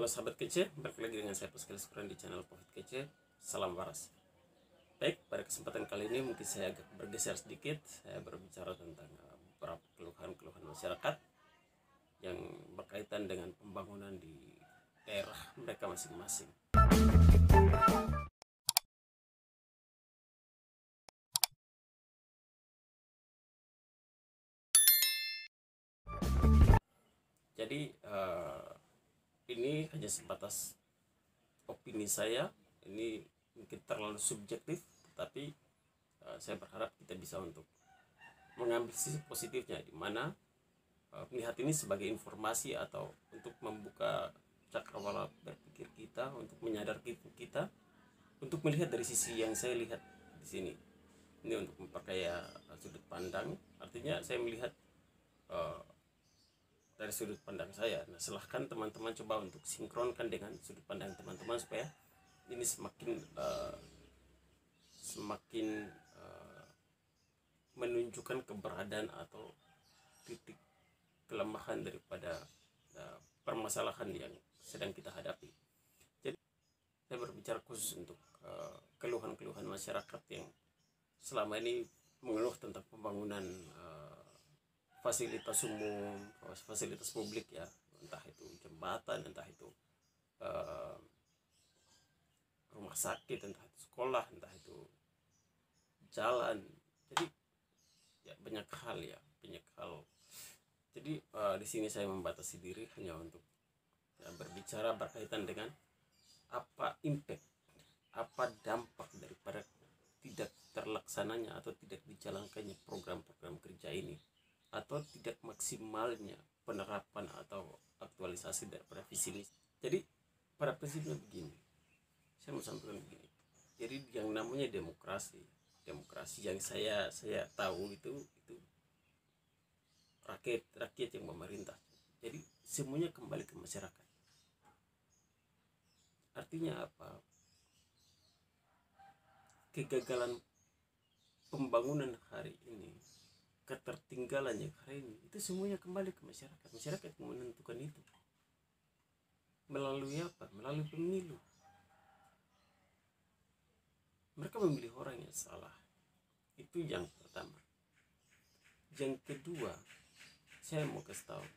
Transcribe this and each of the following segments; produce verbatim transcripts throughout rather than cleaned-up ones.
Halo sahabat kece, balik lagi dengan saya Pascal Skuran di channel Profit Kece. Salam waras. Baik, pada kesempatan kali ini mungkin saya agak bergeser sedikit. Saya berbicara tentang uh, beberapa keluhan-keluhan masyarakat yang berkaitan dengan pembangunan di daerah mereka masing-masing. Jadi uh, ini hanya sebatas opini saya, ini mungkin terlalu subjektif, tapi uh, saya berharap kita bisa untuk mengambil sisi positifnya, di mana uh, melihat ini sebagai informasi atau untuk membuka cakrawala berpikir kita, untuk menyadarkan kita, untuk melihat dari sisi yang saya lihat di sini. Ini untuk memperkaya uh, sudut pandang, artinya saya melihat uh, dari sudut pandang saya. Nah, silahkan teman-teman coba untuk sinkronkan dengan sudut pandang teman-teman supaya ini semakin uh, semakin uh, menunjukkan keberadaan atau titik kelemahan daripada uh, permasalahan yang sedang kita hadapi. Jadi saya berbicara khusus untuk uh, keluhan-keluhan masyarakat yang selama ini mengeluh tentang pembangunan uh, fasilitas umum, fasilitas publik ya, entah itu jembatan, entah itu uh, rumah sakit, entah itu sekolah, entah itu jalan. Jadi ya banyak hal ya, banyak hal. Jadi uh, di sini saya membatasi diri hanya untuk ya, berbicara berkaitan dengan apa impact, apa dampak daripada tidak terlaksananya atau tidak dijalankannya program-program kerja ini, atau tidak maksimalnya penerapan atau aktualisasi daripada visi misi. Jadi pada prinsipnya begini, saya mau sampaikan begini. Jadi yang namanya demokrasi, demokrasi yang saya saya tahu itu itu rakyat rakyat yang memerintah. Jadi semuanya kembali ke masyarakat. Artinya apa? Kegagalan pembangunan hari ini, ketertinggalannya hari ini, itu semuanya kembali ke masyarakat. Masyarakat yang menentukan itu. Melalui apa? Melalui pemilu. Mereka memilih orang yang salah. Itu yang pertama. Yang kedua, saya mau kasih tahu.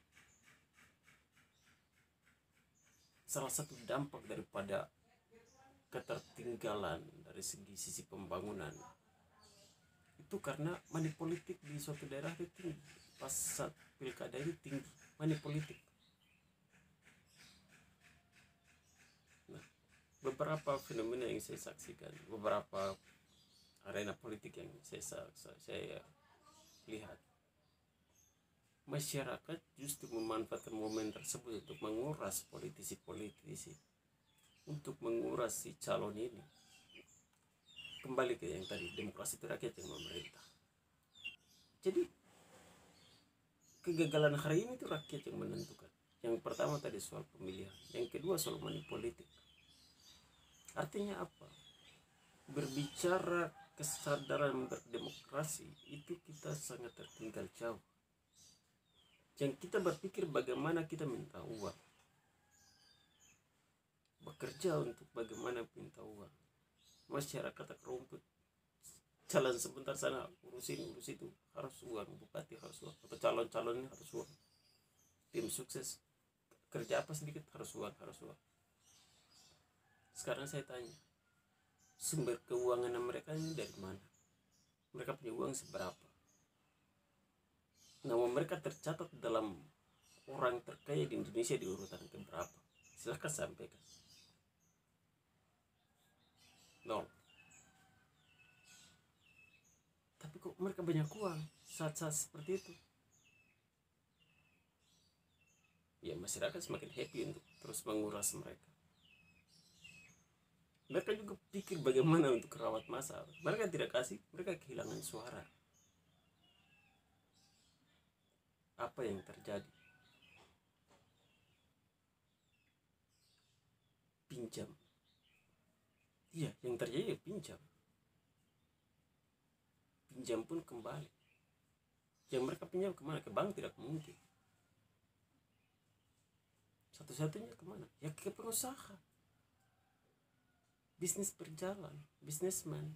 Salah satu dampak daripada ketertinggalan dari segi sisi pembangunan itu karena money politik di suatu daerah itu tinggi. Pas saat pilkada itu tinggi money politik. Nah, beberapa fenomena yang saya saksikan, beberapa arena politik yang saya saya, saya lihat, masyarakat justru memanfaatkan momen tersebut untuk menguras politisi-politisi, untuk menguras si calon ini. Kembali ke yang tadi, demokrasi itu rakyat yang memerintah. Jadi kegagalan hari ini itu rakyat yang menentukan. Yang pertama tadi soal pemilihan, yang kedua soal money politik. Artinya apa? Berbicara kesadaran berdemokrasi itu kita sangat tertinggal jauh. Yang kita berpikir bagaimana kita minta uang, bekerja untuk bagaimana minta uang. Masyarakat tak rumput, jalan sebentar sana urusin urus itu harus uang, bupati harus uang, atau calon-calon ini harus uang, tim sukses kerja apa sedikit harus uang, harus uang. Sekarang saya tanya, sumber keuangan mereka ini dari mana? Mereka punya uang seberapa? Nama mereka tercatat dalam orang terkaya di Indonesia di urutan keberapa? Silahkan sampaikan. Nol. Tapi kok mereka banyak uang saat-saat seperti itu? Ya masyarakat semakin happy untuk terus menguras mereka. Mereka juga pikir bagaimana untuk rawat masa. Mereka tidak kasih, mereka kehilangan suara. Apa yang terjadi? Pinjam. Iya, yang terjadi ya pinjam. Pinjam pun kembali. Yang mereka pinjam kemana? Ke bank tidak mungkin. Satu-satunya kemana? Ya ke pengusaha. Bisnis berjalan, bisnisman.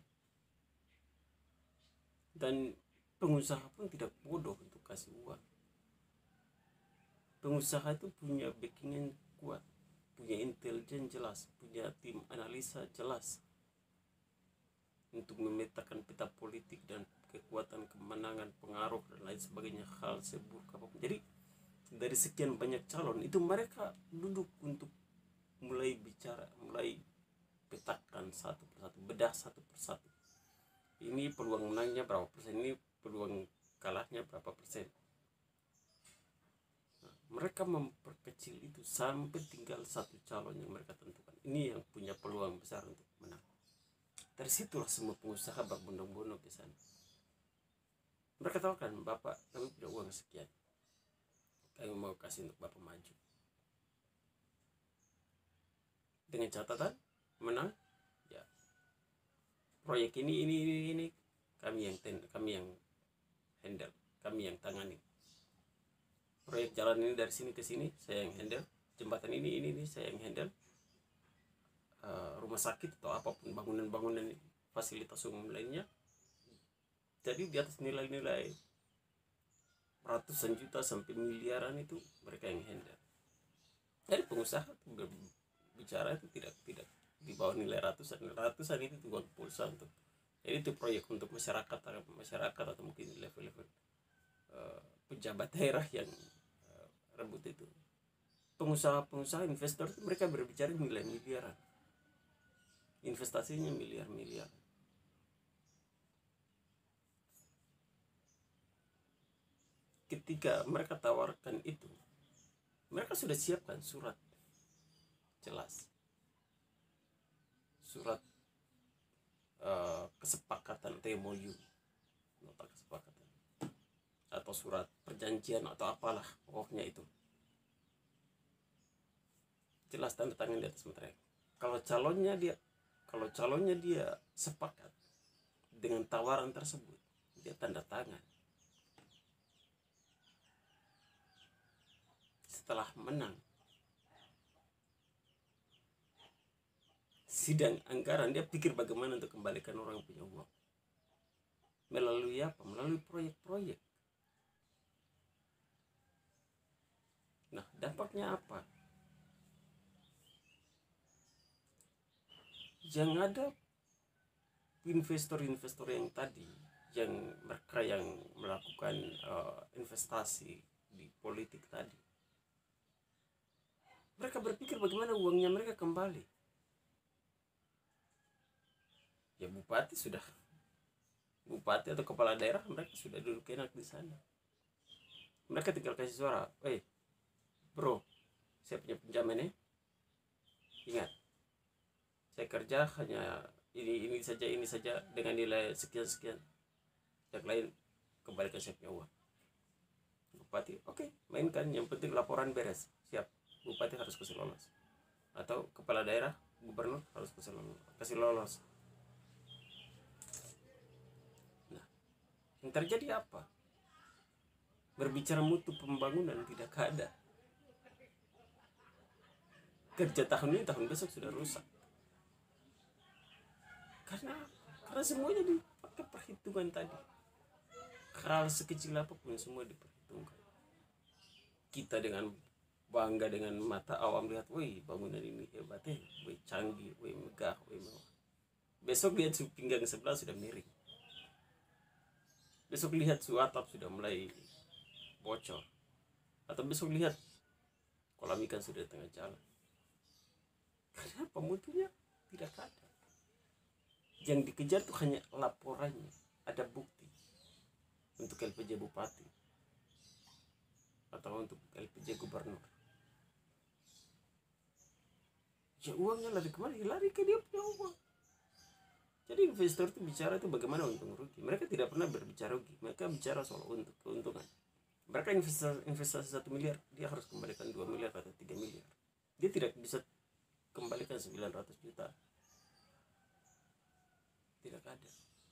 Dan pengusaha pun tidak bodoh untuk kasih uang. Pengusaha itu punya backingan kuat, punya intelijen jelas, punya tim analisa jelas untuk memetakan peta politik dan kekuatan kemenangan, pengaruh dan lain sebagainya, hal seburuk apapun. Jadi dari sekian banyak calon itu mereka duduk untuk mulai bicara, mulai petakan satu persatu, bedah satu persatu. Ini peluang menangnya berapa persen, ini peluang kalahnya berapa persen. Nah, mereka memperkecil itu sampai tinggal satu calon yang mereka tentukan. Ini yang punya peluang besar untuk menang. Dari situlah semua pengusaha berbondong-bondong ke sana. Mereka tahu kan, Bapak kami punya uang sekian, kami mau kasih untuk Bapak maju. Dengan catatan menang, ya proyek ini ini ini, ini kami yang ten, kami yang handle, kami yang tangani. Proyek jalan ini dari sini ke sini saya yang handle, jembatan ini ini ini saya yang handle. Uh, rumah sakit atau apapun bangunan-bangunan fasilitas umum lainnya. Jadi di atas nilai-nilai ratusan juta sampai miliaran itu mereka yang handle. Jadi pengusaha bicara itu tidak tidak di bawah nilai ratusan. Ratusan itu uang pulsa untuk. Jadi itu proyek untuk masyarakat masyarakat atau mungkin level-level uh, pejabat daerah yang uh, rebut itu. Pengusaha-pengusaha investor itu mereka berbicara nilai miliaran. Investasinya miliar-miliar. Ketika mereka tawarkan itu, mereka sudah siapkan surat jelas, surat uh, kesepakatan T M O U, nota kesepakatan, atau surat perjanjian atau apalah pokoknya itu, jelas tanda tangan di atas materai. Kalau calonnya dia Kalau calonnya dia sepakat dengan tawaran tersebut, dia tanda tangan. Setelah menang, sidang anggaran, dia pikir bagaimana untuk kembalikan orang punya uang. Melalui apa? Melalui proyek-proyek. Nah, dampaknya apa? Yang ada investor-investor yang tadi, yang mereka yang melakukan uh, investasi di politik tadi, mereka berpikir bagaimana uangnya mereka kembali. Ya bupati sudah, bupati atau kepala daerah mereka sudah duduk enak di sana. Mereka tinggal kasih suara, eh bro, saya punya pinjaman ya, ingat saya kerja hanya ini ini saja ini saja dengan nilai sekian sekian, yang lain kembalikan saya punya uang. Bupati oke okay, mainkan, yang penting laporan beres, siap. Bupati harus kasih lolos, atau kepala daerah gubernur harus kasih lolos, kasih lolos. Nah, yang terjadi apa? Berbicara mutu pembangunan tidak ada. Kerja tahun ini tahun besok sudah rusak. Karena karena semuanya dipakai perhitungan tadi. Hal sekecil apapun semua diperhitungkan. Kita dengan bangga dengan mata awam lihat, wih bangunan ini hebat ya, wih canggih, wih megah, wih mewah. Besok lihat su pinggang sebelah sudah miring. Besok lihat su atap sudah mulai bocor. Atau besok lihat kolam ikan sudah di tengah jalan. Kenapa? Mutunya tidak ada. Yang dikejar tuh hanya laporannya, ada bukti untuk L P J bupati atau untuk L P J gubernur. Ya uangnya lari kemana? Lari ke dia punya uang. Jadi investor itu bicara itu bagaimana untung rugi. Mereka tidak pernah berbicara rugi, mereka bicara soal untuk keuntungan. Mereka investasi, investasi satu miliar, dia harus kembalikan dua miliar atau tiga miliar. Dia tidak bisa kembalikan sembilan ratus juta. Tidak ada.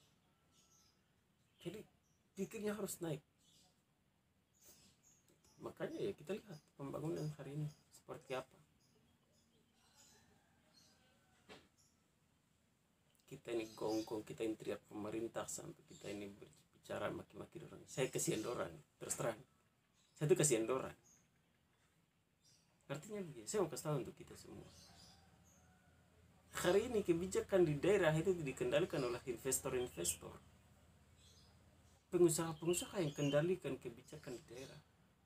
Jadi pikirnya harus naik. Makanya ya kita lihat pembangunan hari ini seperti apa. Kita ini gonggong, kita ini teriak pemerintah, sampai kita ini berbicara maki-maki orang. Saya kasihan orang, terus terang. Saya tuh kasihan orang. Artinya begini, saya mau kasih tahu untuk kita semua. Hari ini kebijakan di daerah itu dikendalikan oleh investor-investor. Pengusaha-pengusaha yang kendalikan kebijakan di daerah.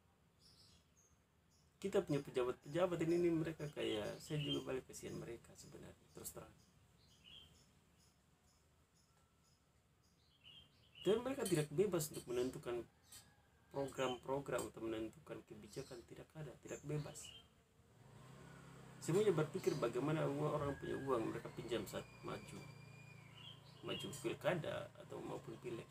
Kita punya pejabat-pejabat ini, ini mereka kayak, saya juga balik kasihan mereka sebenarnya, terus terang. Dan mereka tidak bebas untuk menentukan program-program atau menentukan kebijakan, tidak ada, tidak bebas. Semuanya berpikir bagaimana orang punya uang mereka pinjam saat maju, maju pilkada atau maupun pileg.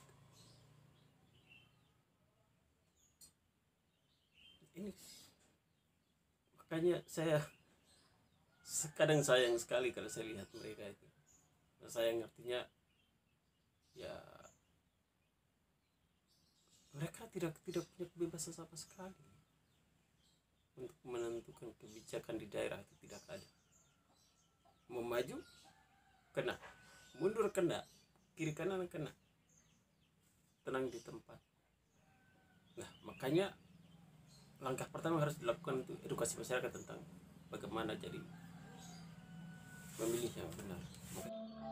Ini makanya saya kadang sayang sekali kalau saya lihat mereka itu. Sayang artinya ya mereka tidak tidak punya kebebasan sama sekali untuk menentukan kebijakan di daerah, itu tidak ada. Mau maju kena, mundur kena, kiri kanan kena, tenang di tempat. Nah makanya langkah pertama harus dilakukan untuk edukasi masyarakat tentang bagaimana jadi memilih yang benar.